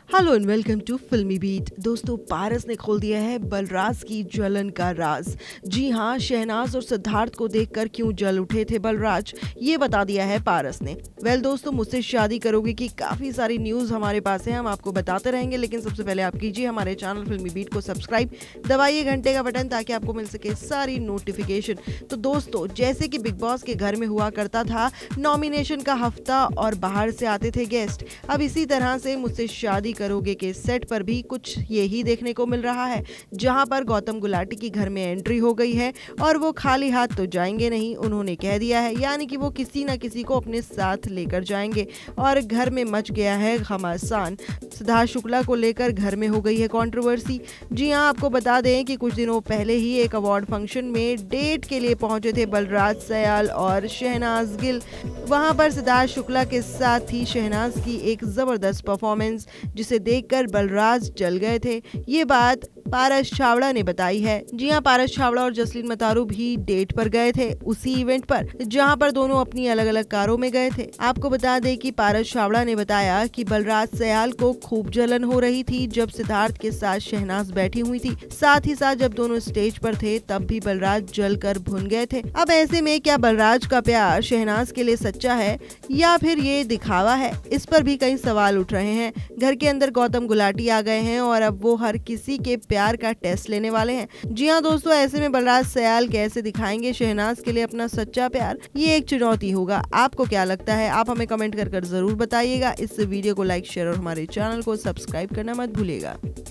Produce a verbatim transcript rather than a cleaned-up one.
Hello and welcome to Filmibeat. दोस्तों, पारस ने खोल दिया है बलराज की जलन का राज। जी हाँ, शहनाज और सिद्धार्थ को देखकर क्यों जल उठे थे बलराज, ये बता दिया है पारस ने। वेल दोस्तों, मुझसे शादी करोगे की काफी सारी न्यूज हमारे पास है, हम आपको बताते रहेंगे, लेकिन सबसे पहले आप कीजिए हमारे चैनल फिल्मी बीट को सब्सक्राइब, दबाइए घंटे का बटन ताकि आपको मिल सके सारी नोटिफिकेशन। तो दोस्तों, जैसे कि बिग बॉस के घर में हुआ करता था नॉमिनेशन का हफ्ता और बाहर से आते थे गेस्ट, अब इसी तरह से मुझसे शादी करोगे के सेट पर भी कुछ यही देखने को मिल रहा है, जहां पर गौतम गुलाटी की घर में एंट्री हो गई है और वो खाली हाथ तो जाएंगे नहीं, उन्होंने कह दिया है, यानी कि वो किसी ना किसी को अपने साथ लेकर जाएंगे और घर में मच गया है घमासान। सिद्धार्थ शुक्ला को लेकर घर में हो गई है कंट्रोवर्सी। जी हां, आपको बता दें कि कुछ दिनों पहले ही एक अवार्ड फंक्शन में डेट के लिए पहुंचे थे बलराज सयाल और शहनाज गिल। वहां पर सिद्धार्थ शुक्ला के साथ ही शहनाज की एक जबरदस्त परफॉर्मेंस, जिसे देखकर बलराज जल गए थे। ये बात पारस छावड़ा ने बताई है। जी हां, पारस छावड़ा और जसलीन मतारू भी डेट पर गए थे उसी इवेंट पर, जहां पर दोनों अपनी अलग अलग कारों में गए थे। आपको बता दें कि पारस छावड़ा ने बताया कि बलराज सयाल को खूब जलन हो रही थी जब सिद्धार्थ के साथ शहनाज बैठी हुई थी। साथ ही साथ जब दोनों स्टेज पर थे तब भी बलराज जल कर भुन गए थे। अब ऐसे में क्या बलराज का प्यार शहनाज के लिए सच्चा है या फिर ये दिखावा है, इस पर भी कई सवाल उठ रहे हैं। घर के अंदर गौतम गुलाटी आ गए हैं और अब वो हर किसी के प्यार का टेस्ट लेने वाले हैं। जी हाँ दोस्तों, ऐसे में बलराज सयाल कैसे दिखाएंगे शहनाज के लिए अपना सच्चा प्यार, ये एक चुनौती होगा। आपको क्या लगता है, आप हमें कमेंट कर कर जरूर बताइएगा। इस वीडियो को लाइक, शेयर और हमारे चैनल को सब्सक्राइब करना मत भूलिएगा।